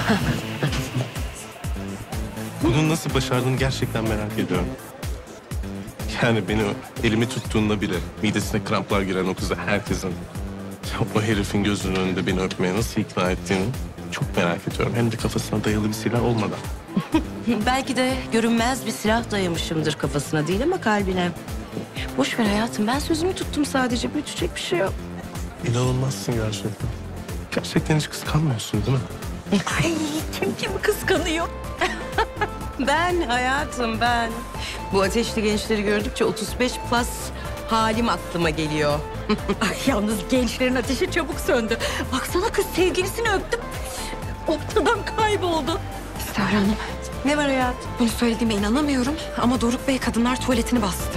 Bunu nasıl başardığını gerçekten merak ediyorum. Yani beni elimi tuttuğunda bile midesine kramplar giren o kızı herkesin o herifin gözünün önünde beni öpmeye nasıl ikna ettiğini çok merak ediyorum. Hem de kafasına dayalı bir silah olmadan. Belki de görünmez bir silah dayamışımdır kafasına değil ama kalbine. Boş ver hayatım, ben sözümü tuttum sadece. Büyütecek bir şey yok. İnanılmazsın gerçekten. Gerçekten hiç kıskanmıyorsun değil mi? Ay, kim kıskanıyor? Ben hayatım, ben. Bu ateşli gençleri gördükçe 35 plus halim aklıma geliyor. Ay yalnız gençlerin ateşi çabuk söndü. Baksana kız sevgilisini öptüm. Ortadan kayboldu. Serra Hanım, Ne var hayatım? bunu söylediğime inanamıyorum ama Doruk Bey kadınlar tuvaletini bastı.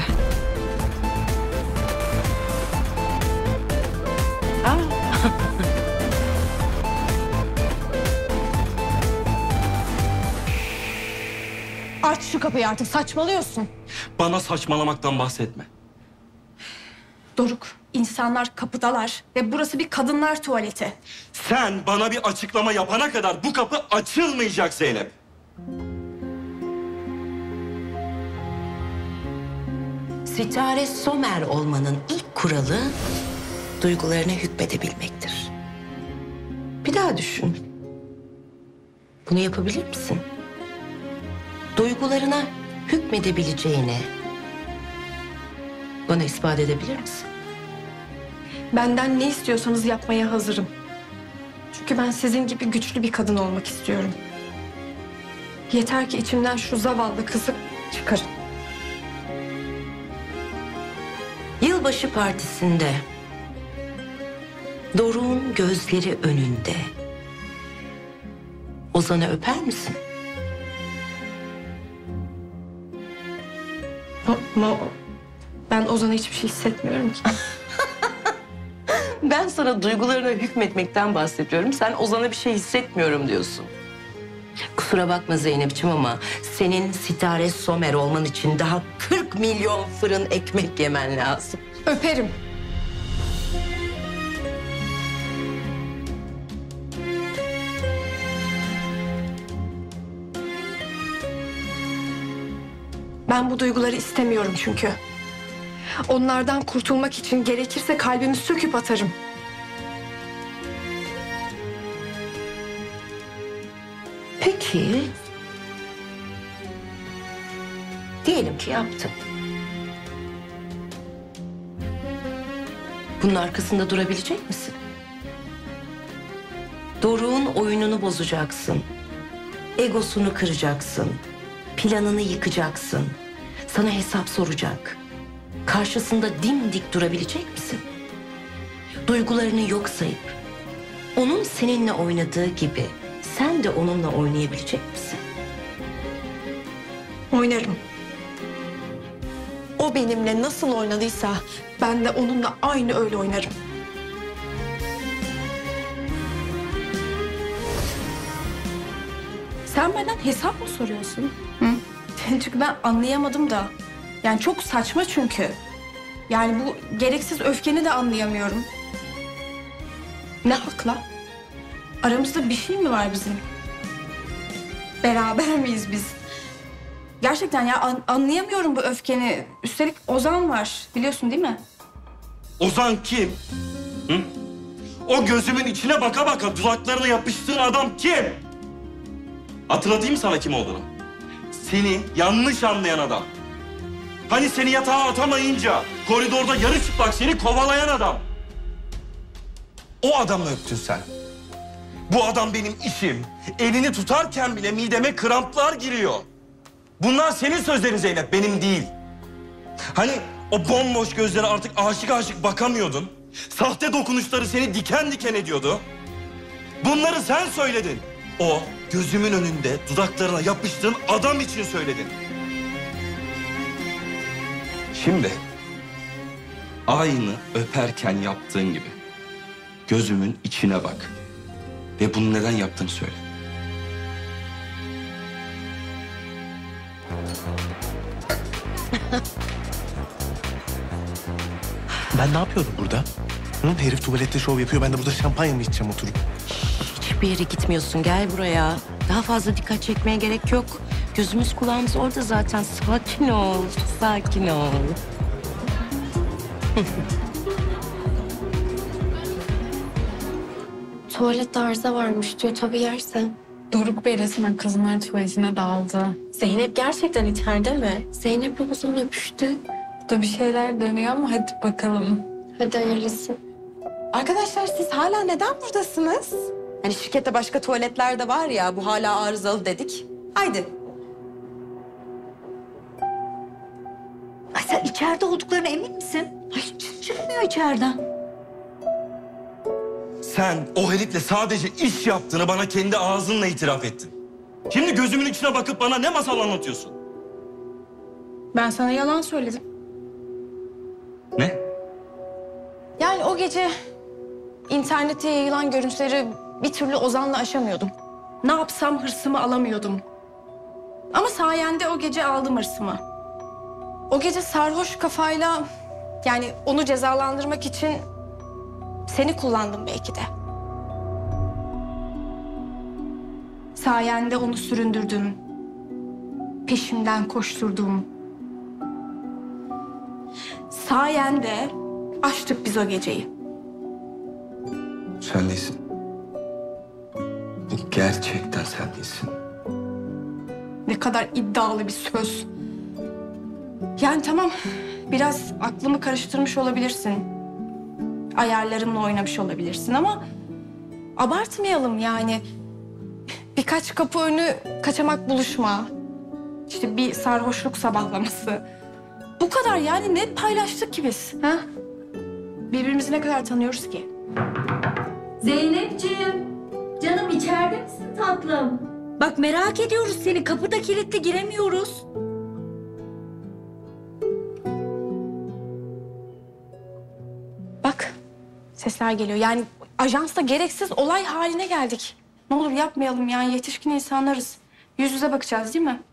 Aç şu kapıyı artık, saçmalıyorsun. Bana saçmalamaktan bahsetme. Doruk, insanlar kapıdalar ve burası bir kadınlar tuvaleti. Sen bana bir açıklama yapana kadar bu kapı açılmayacak Zeynep. Sitare Somer olmanın ilk kuralı duygularına hükmedebilmektir. Bir daha düşün. Bunu yapabilir misin? Duygularına hükmedebileceğini bana ispat edebilir misin? Benden ne istiyorsanız yapmaya hazırım. Çünkü ben sizin gibi güçlü bir kadın olmak istiyorum. Yeter ki içimden şu zavallı kızı çıkarın. Yılbaşı partisinde Doruk'un gözleri önünde Ozan'ı öper misin? Ama ben Ozan'a hiçbir şey hissetmiyorum ki. Ben sana duygularına hükmetmekten bahsediyorum. Sen Ozan'a bir şey hissetmiyorum diyorsun. Kusura bakma Zeynep'ciğim ama senin Sitare Somer olman için daha 40 milyon fırın ekmek yemen lazım. Öperim. Ben bu duyguları istemiyorum çünkü. Onlardan kurtulmak için gerekirse kalbimi söküp atarım. Peki. Diyelim ki yaptın. Bunun arkasında durabilecek misin? Doruk'un oyununu bozacaksın. Egosunu kıracaksın. Planını yıkacaksın. Sana hesap soracak. Karşısında dimdik durabilecek misin? Duygularını yok sayıp onun seninle oynadığı gibi sen de onunla oynayabilecek misin? Oynarım. O benimle nasıl oynadıysa ben de onunla aynı öyle oynarım. Sen benden hesap mı soruyorsun? Hı? Çünkü ben anlayamadım da. Yani çok saçma çünkü. Yani bu gereksiz öfkeni de anlayamıyorum. Ne hakla? Aramızda bir şey mi var bizim? Beraber miyiz biz? Gerçekten ya anlayamıyorum bu öfkeni. Üstelik Ozan var, biliyorsun değil mi? Ozan kim? Hı? O gözümün içine baka baka dudaklarına yapıştığın adam kim? Hatırlatayım mı sana kim olduğunu? Seni yanlış anlayan adam. Hani seni yatağa atamayınca koridorda yarı çıplak seni kovalayan adam. O adamı öptün sen. Bu adam benim işim. Elini tutarken bile mideme kramplar giriyor. Bunlar senin sözlerin Zeynep, benim değil. Hani o bomboş gözlere artık aşık aşık bakamıyordun. Sahte dokunuşları seni diken diken ediyordu. Bunları sen söyledin. O gözümün önünde dudaklarına yapıştığın adam için söyledin. Şimdi aynı öperken yaptığın gibi gözümün içine bak. Ve bunu neden yaptığını söyle. Ben ne yapıyorum burada? Hı? Herif tuvalette şov yapıyor. Ben de burada şampanya mı içeceğim oturup? Hiçbir yere gitmiyorsun. Gel buraya. Daha fazla dikkat çekmeye gerek yok. Gözümüz kulağımız orada zaten. Sakin ol. Sakin ol. Tuvalette arıza varmış diyor tabii yersen. Doruk Bey resmen kızlar tuvaletine daldı. Zeynep gerçekten içeride mi? Zeynep'le uzun öpüştü. Burada bir şeyler dönüyor ama hadi bakalım. Hadi hayırlısı. Arkadaşlar siz hala neden buradasınız? Hani şirkette başka tuvaletler de var ya, bu hala arızalı dedik. Haydi. Ay sen içeride olduklarına emin misin? Ay çıkmıyor içeriden. Sen o herifle sadece iş yaptığını bana kendi ağzınla itiraf ettin. Şimdi gözümün içine bakıp bana ne masal anlatıyorsun? Ben sana yalan söyledim. Ne? Yani o gece internete yayılan görüntüleri bir türlü Ozan'la aşamıyordum. Ne yapsam hırsımı alamıyordum. Ama sayende o gece aldım hırsımı. O gece sarhoş kafayla, yani onu cezalandırmak için seni kullandım belki de. Sayende onu süründürdüm. Peşimden koşturdum. Sayende açtık biz o geceyi. Sen değilsin. Bu gerçekten sen değilsin. Ne kadar iddialı bir söz. Yani tamam, biraz aklımı karıştırmış olabilirsin. Ayarlarımla oynamış olabilirsin ama abartmayalım yani. Birkaç kapı önü kaçamak buluşma. İşte bir sarhoşluk sabahlaması. Bu kadar yani, ne paylaştık ki biz? Ha? Birbirimizi ne kadar tanıyoruz ki? Zeynepciğim, canım içeride misin tatlım? Bak merak ediyoruz seni. Kapıda kilitli, giremiyoruz. Bak, sesler geliyor. Yani ajansla gereksiz olay haline geldik. Ne olur yapmayalım yani, yetişkin insanlarız. Yüz yüze bakacağız değil mi?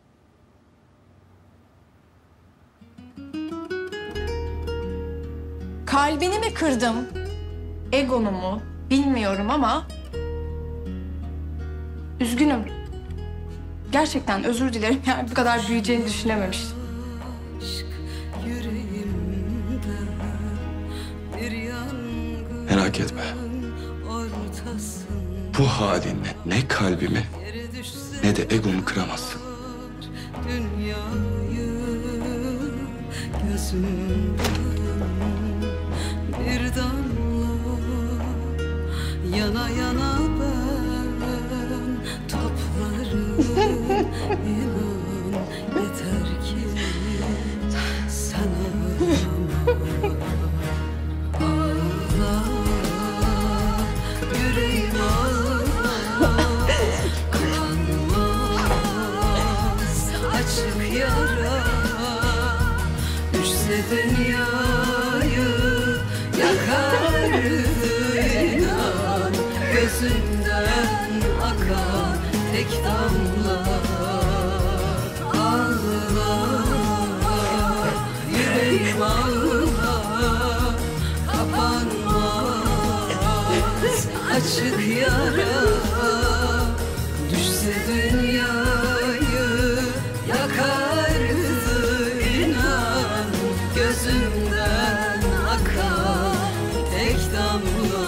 Kalbini mi kırdım? Egonu mu? Bilmiyorum ama üzgünüm. Gerçekten özür dilerim. Yani bu kadar büyüyeceğini düşünememiştim. Merak etme. Bu halinle ne kalbimi ne de egomu kıramazsın. Bir damla yana yana ben toplarım. İnan yeter ki sen ağlama. Ağla, yüreğim ağlamaz, kanmaz açık yara. Düşse dünyayı yakardı inan, gözünden akar tek damla. Ağla, yüreğim ağla, kapanmaz açık yara. Düşse dünyayı yakardı inan, gözümden akar tek damla.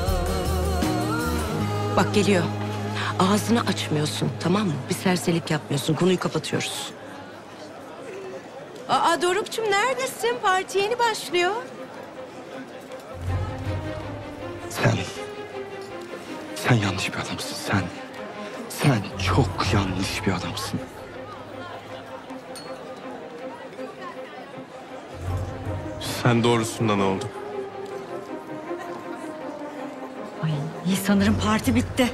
Bak geliyor. Ağzını açmıyorsun, tamam mı? Bir serserilik yapmıyorsun. Konuyu kapatıyoruz. Aa Doruk'cum neredesin? Parti yeni başlıyor. Sen yanlış bir adamsın. Sen çok yanlış bir adamsın. Sen doğrusundan oldu. Ay iyi, sanırım parti bitti.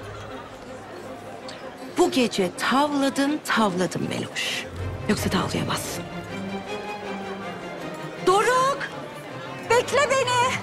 Bu gece tavladın Meloş. Yoksa tavlayamazsın. Doruk! Bekle beni!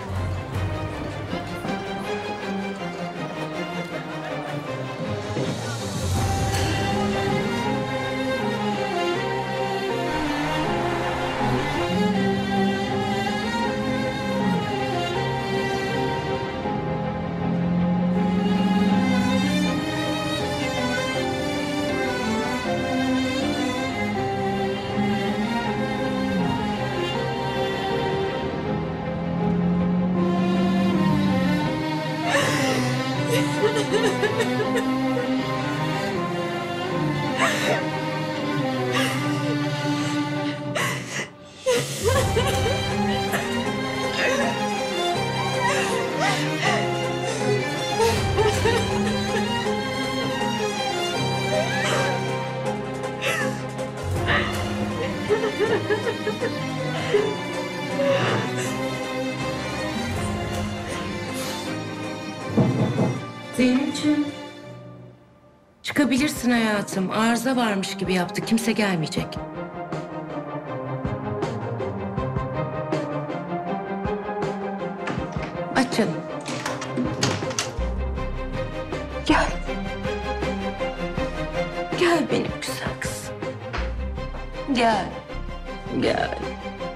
Zeynep'ciğim. Çıkabilirsin hayatım. Arıza varmış gibi yaptı. Kimse gelmeyecek. Aç canım. Gel. Gel benim güzel kızım. Gel. Gel.